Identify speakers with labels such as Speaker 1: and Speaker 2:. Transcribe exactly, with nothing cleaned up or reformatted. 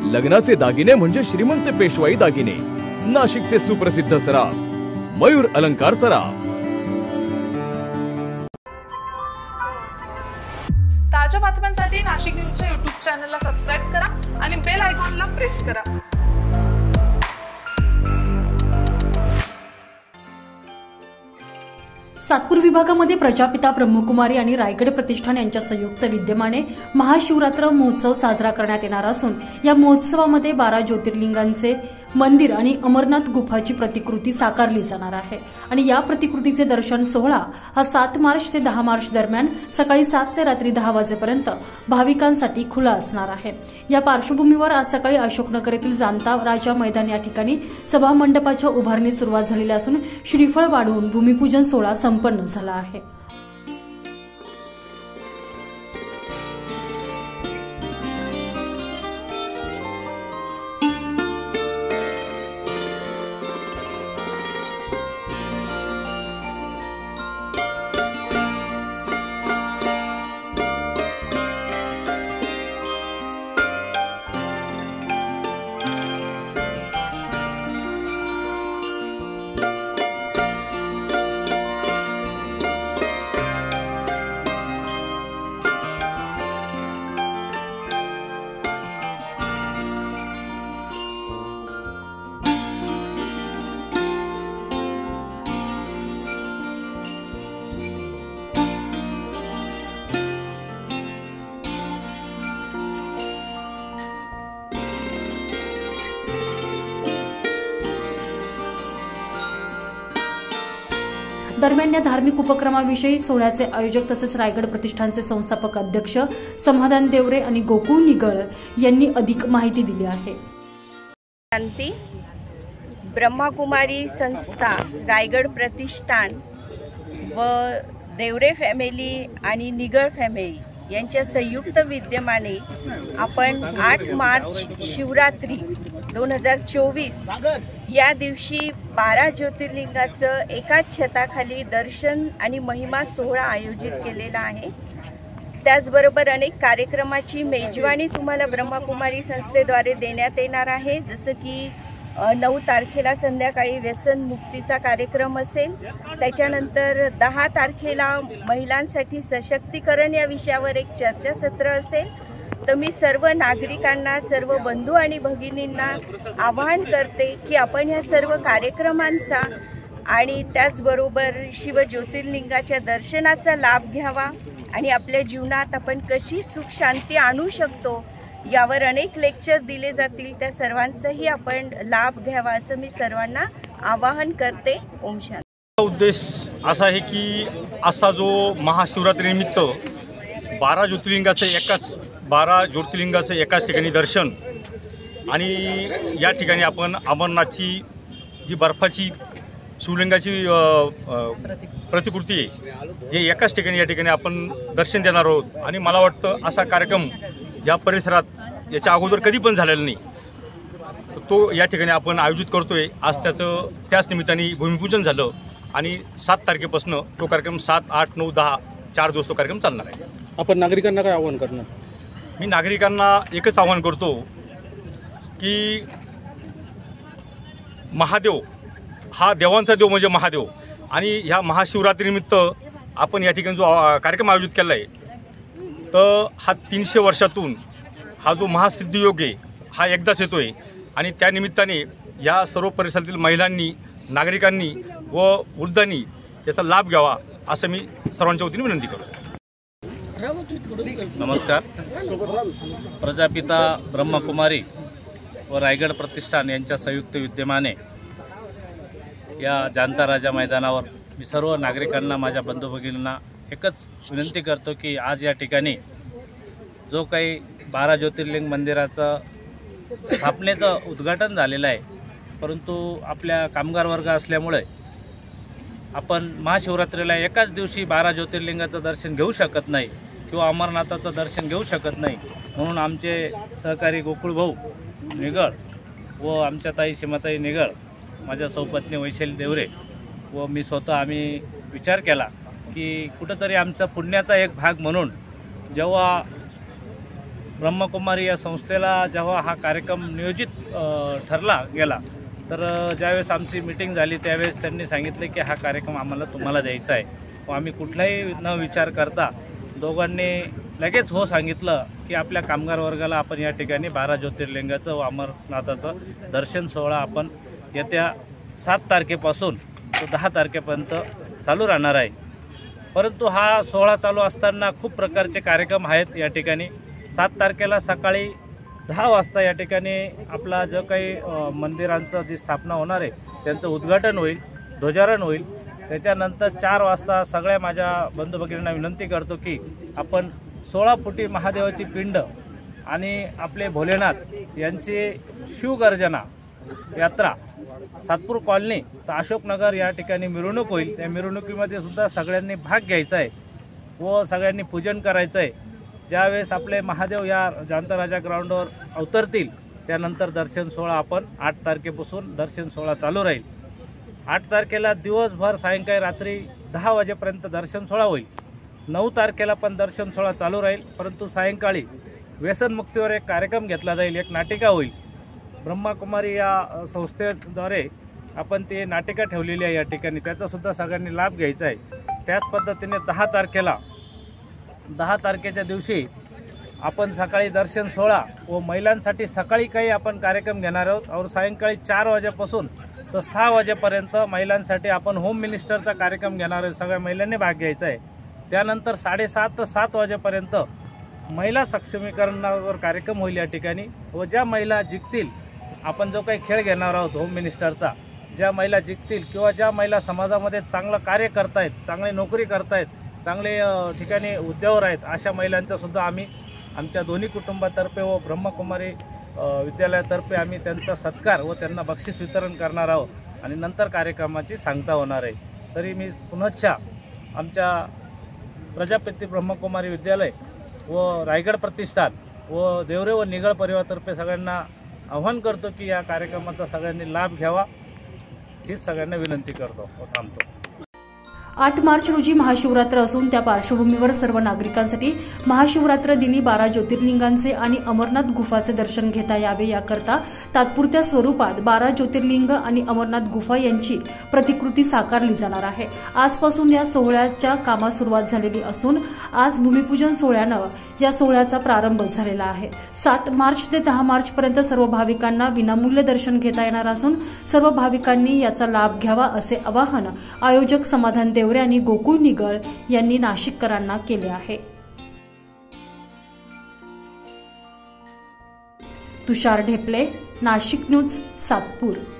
Speaker 1: लग्नाचे दागिने म्हणजे श्रीमंत पेशवाई दागिने, नाशिकचे सुप्रसिद्ध सराफ मयूर अलंकार सराफ।
Speaker 2: ताज्या बातम्यांसाठी नाशिक न्यूजच्या यूट्यूब चॅनलला सबस्क्राइब करा आणि बेल आयकॉनला प्रेस करा।
Speaker 3: सातपूर विभागामध्ये प्रजापिता ब्रह्मकुमारी आणि रायगड प्रतिष्ठान यांच्या संयुक्त विद्यमाने महाशिवरात्र महोत्सव साजरा करण्यात येणार असून या महोत्सवामध्ये बारा ज्योतिर्लिंगांचे मंदिर आणि अमरनाथ गुफाची प्रतिकृती साकारली जाणार आहे आणि या प्रतिकृतीचे दर्शन सोहळा हा सात मार्च ते दहा मार्च दरम्यान सकाळी सात ते रात्री दहा वाजेपर्यंत भाविकांसाठी खुला असणार आहे। या पार्श्वभूमीवर आज सकाळी अशोकनगर येथील जाणता राजा मैदान या ठिकाणी सभा मंडपाच्या उभारणी सुरुवात झालेली असून श्रीफळ वाढवून भूमिपूजन सोहळा संपन्न झाला आहे। दरम्यान या धार्मिक उपक्रमाविषयी सोहळ्याचे आयोजक तसेच रायगड प्रतिष्ठानचे संस्थापक अध्यक्ष समाधान देवरे आणि गोकुळ निगळ यांनी अधिक माहिती दिली आहे।
Speaker 4: शांती ब्रह्मकुमारी संस्था, रायगड प्रतिष्ठान व देवरे फॅमिली आणि निगळ फॅमिली यांच्या संयुक्त विद्यमाने आपण आठ मार्च शिवरात्री दोन हजार चोवीस या दिवशी बारा ज्योतिर्लिंगाचं एकाच छताखाली दर्शन आणि महिमा सोहळा आयोजित केलेला आहे। त्याचबरोबर अनेक कार्यक्रमाची मेजवानी तुम्हाला ब्रह्मकुमारी संस्थेद्वारे देण्यात येणार आहे। जसं की नऊ तारखेला संध्याकाळी व्यसन मुक्तीचा कार्यक्रम असेल, त्याच्यानंतर दहा तारखेला महिलांसाठी सशक्तीकरण या विषयावर एक चर्चासत्र असेल। तर मी सर्व नागरिकांना, सर्व बंधू आणि भगिनींना आवाहन करते की आपण या सर्व कार्यक्रमांचा आणि त्याचबरोबर शिव ज्योतिर्लिंगाच्या दर्शनाचा लाभ घ्यावा आणि आपल्या जीवनात आपण कशी सुख शांती आणू शकतो यावर अनेक लेक्चर दिले जातील, त्या सर्वांचाही आपण लाभ घ्यावा असं मी सर्वांना आवाहन करते। ओम शांती।
Speaker 5: उद्देश असा आहे की असा जो महाशिवरात्रीनिमित्त बारा ज्योतिर्लिंगाचे एकाच बारा ज्योतिर्लिंगाचं एकाच ठिकाणी दर्शन आणि या ठिकाणी आपण अमरनाथची जी बर्फाची शिवलिंगाची प्रतिकृती आहे हे एकाच ठिकाणी या ठिकाणी आपण दर्शन देणार आहोत आणि मला वाटतं असा कार्यक्रम या परिसरात याच्या अगोदर कधी पण झालेला नाही, तर तो या ठिकाणी आपण आयोजित करतोय। आज त्याचं त्याच निमित्ताने भूमिपूजन झालं आणि सात तारखेपासून तो कार्यक्रम सात आठ नऊ दहा चार दिवस तो कार्यक्रम चालणार आहे।
Speaker 6: आपण नागरिकांना काय आवाहन करणार?
Speaker 5: मी नागरिकांना एकच आवाहन करतो की महादेव हा देवांचा देव म्हणजे महादेव आणि ह्या महाशिवरात्रीनिमित्त आपण या ठिकाणी जो कार्यक्रम आयोजित केला आहे तर हा तीनशे वर्षातून हा जो महासिद्धियोग आहे हा एकदाच येतो आहे आणि त्या निमित्ताने या सर्व परिसरातील महिलांनी, नागरिकांनी व वृद्धांनी त्याचा लाभ घ्यावा असं मी सर्वांच्या वतीने विनंती करतो।
Speaker 6: नमस्कार। प्रजापिता ब्रह्मकुमारी व रायगड प्रतिष्ठान यांच्या संयुक्त विद्यमाने या जाणता राजा मैदानावर मी सर्व नागरिकांना, माझ्या बंधू भगिनींना एकच विनंती करतो की आज या ठिकाणी जो काही बारा ज्योतिर्लिंग मंदिराचं स्थापनेचं उद्घाटन झालेलं आहे, परंतु आपल्या कामगार वर्ग असल्यामुळे आपण महाशिवरात्रीला एकाच दिवशी बारा ज्योतिर्लिंगाचं दर्शन घेऊ शकत नाही किंवा अमरनाथाचं दर्शन घेऊ शकत नाही, म्हणून आमचे सहकारी गोकुळ भाऊ निगळ व आमच्या ताई सीमाताई निगळ, माझ्या सौपत्नी वैशाली देवरे व मी स्वतः आम्ही विचार केला की कुठंतरी आमचा पुण्याचा एक भाग म्हणून जेव्हा ब्रह्मकुमारी या संस्थेला जेव्हा हा कार्यक्रम नियोजित अ, ठरला गेला तर अ, ज्यावेळेस आमची मीटिंग झाली त्यावेळेस त्यांनी सांगितले की हा कार्यक्रम आम्हाला तुम्हाला द्यायचा आहे व आम्ही कुठलाही न विचार करता दोघांनी लगेच हो सांगितलं की आपल्या कामगार वर्गाला आपण या ठिकाणी बारा ज्योतिर्लिंगाचं व अमरनाथाचं दर्शन सोहळा आपण येत्या सात तारखेपासून तो दहा तारखेपर्यंत चालू राहणार आहे। परंतु हा सोहळा चालू असताना खूप प्रकारचे कार्यक्रम आहेत या ठिकाणी। सात तारखेला सकाळी दहा वाजता या ठिकाणी आपला जो काही मंदिरांचं जी स्थापना होणार आहे त्यांचं उद्घाटन होईल, ध्वजारोहण होईल। त्याच्यानंतर चार वाजता सगळ्या माझ्या बंधू भगिनींना विनंती करतो की आपण सोळा फुटी महादेवाची पिंड आणि आपले भोलेनाथ यांची शिवगर्जना यात्रा सातपूर कॉलनी तर अशोकनगर या ठिकाणी मिरवणूक होईल। त्या मिरवणुकीमध्ये सुद्धा सगळ्यांनी भाग घ्यायचा आहे व सगळ्यांनी पूजन करायचं आहे। ज्यावेळेस आपले महादेव या जाणता राजा ग्राउंडवर अवतरतील त्यानंतर दर्शन सोहळा आपण आठ तारखेपासून दर्शन सोहळा चालू राहील। आठ तारखेला दिवसभर सायंकाळी रात्री दहा वाजेपर्यंत दर्शन सोहळा होईल। नऊ तारखेला पण दर्शन सोहळा चालू राहील, परंतु सायंकाळी व्यसनमुक्तीवर एक कार्यक्रम घेतला जाईल, एक नाटिका होईल। ब्रह्मकुमारी या संस्थेद्वारे आपण ती नाटिका ठेवलेली आहे या ठिकाणी, त्याचासुद्धा सगळ्यांनी लाभ घ्यायचा आहे। त्याच पद्धतीने दहा तारखेला दहा तारखेच्या दिवशी आपण सकाळी दर्शन सोहळा व महिलांसाठी सकाळी काही आपण कार्यक्रम घेणार आहोत और सायंकाळी चार वाजेपासून तर सहा वाजेपर्यंत महिलांसाठी आपण होम मिनिस्टरचा कार्यक्रम घेणार आहोत। सगळ्या महिलांनी भाग घ्यायचा आहे। त्यानंतर साडेसात ते सात वाजेपर्यंत महिला सक्षमीकरणावर कार्यक्रम होईल या ठिकाणी व ज्या महिला जिंकतील आपण जो काही खेळ घेणार आहोत होम मिनिस्टरचा, ज्या महिला जिंकतील किंवा ज्या महिला समाजामध्ये चांगलं कार्य करतायत, चांगली नोकरी करतायत, चांगले ठिकाणी उद्योगावर आहेत अशा महिलांचा सुद्धा आम्ही आमच्या दोन्ही कुटुंबातर्फे व ब्रह्मकुमारी विद्यालयातर्फे आम्ही त्यांचा सत्कार व त्यांना बक्षीस वितरण करणार आहोत आणि नंतर कार्यक्रमाची सांगता होणार आहे। तरी मी पुनश्च आमच्या प्रजापिता ब्रह्मकुमारी विद्यालय व रायगड प्रतिष्ठान व देवरे व निगळ परिवारातर्फे सगळ्यांना आवाहन करतो की या कार्यक्रमाचा सगळ्यांनी लाभ घ्यावा, हीच सगळ्यांना विनंती करतो व थांबतो।
Speaker 3: आठ मार्च रोजी महाशिवरात्र असून त्या पार्श्वभूमीवर सर्व नागरिकांसाठी महाशिवरात्र दिनी बारा ज्योतिर्लिंगांचे आणि अमरनाथ गुफाचे दर्शन घेता यावे याकरता तात्पुरत्या स्वरूपात बारा ज्योतिर्लिंग आणि अमरनाथ गुफा यांची प्रतिकृती साकारली जाणार आहे। आजपासून या सोहळ्याच्या कामास सुरुवात झालेली असून आज भूमिपूजन सोहळ्यानं या सोहळ्याचा प्रारंभ झालेला आहे। सात मार्च ते दहा मार्च पर्यंत सर्व भाविकांना विनामूल्य दर्शन घेता येणार असून सर्व भाविकांनी याचा लाभ घ्यावा असे आवाहन आयोजक समाधान देवरे आणि गोकुळ निगळ यांनी नाशिककरांना केले आहे। तुषार ढेपले, नाशिक न्यूज, सातपूर।